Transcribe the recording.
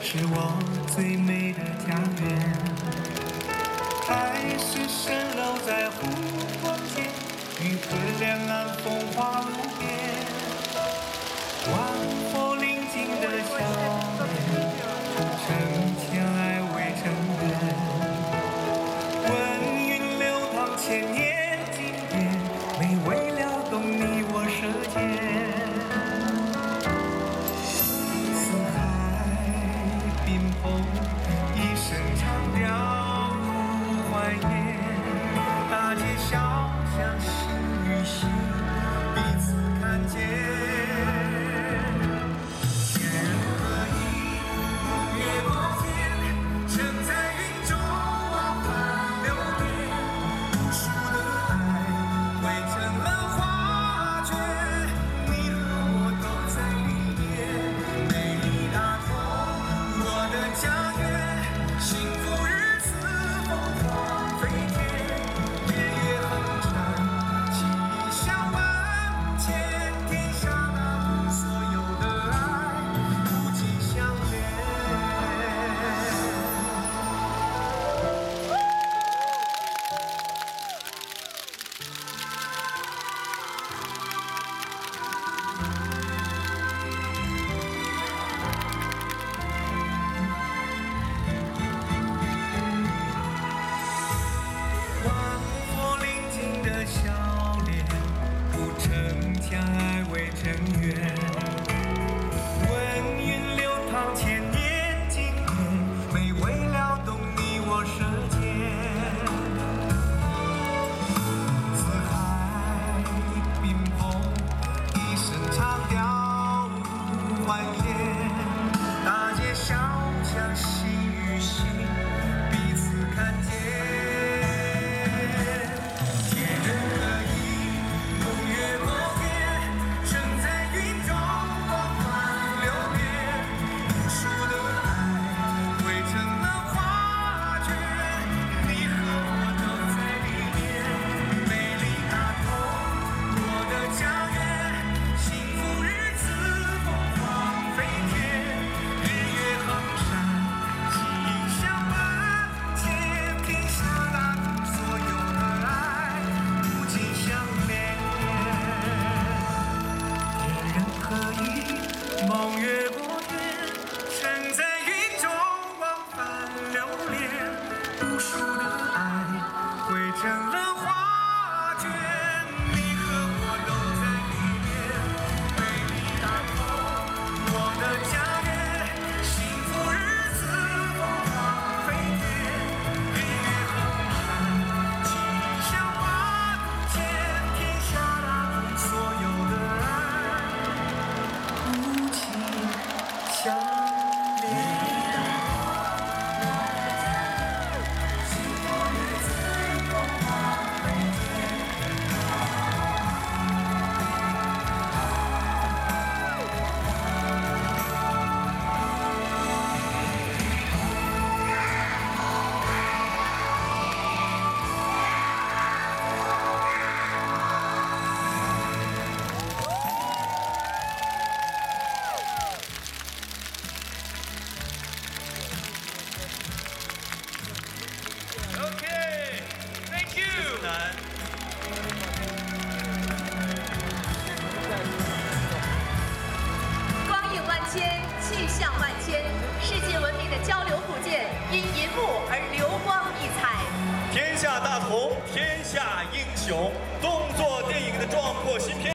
是我最美的家园。海市蜃楼在湖泊间，云河两岸风华无边。万佛宁静的笑脸，城墙爱未成缘。温云流淌千年经典，美为撩动你我舌尖。 冰封，一声长调入怀念。大街小巷，心与心彼此看见。天人合一，风月过天，承在云中往返流连。无数的爱汇成了画卷，你和我都在里面，美丽大同。 我的家园，幸福日子凤凰飞天，日月恒长，气象万千，天下大同，所有的爱不尽相连。笑脸，不逞强，爱未成缘。温云流淌，千年经典，美味撩动你我舌尖。四海冰封，一声长调入怀念。大街小巷，心与心彼此看见。 梦越过天，身在云中往返流连，无数的爱汇成了画卷，你和我都在里面，美丽大同，我的家园，幸福日子凤凰飞天，日月恒长，气象万千，天下大同，所有的爱。 相连，幸福日子凤凰飞天。 Okay, thank you. 光影万千，气象万千，世界闻名的交流部件因银幕而流光溢彩。 天下大同，天下英雄，动作电影的壮阔新篇。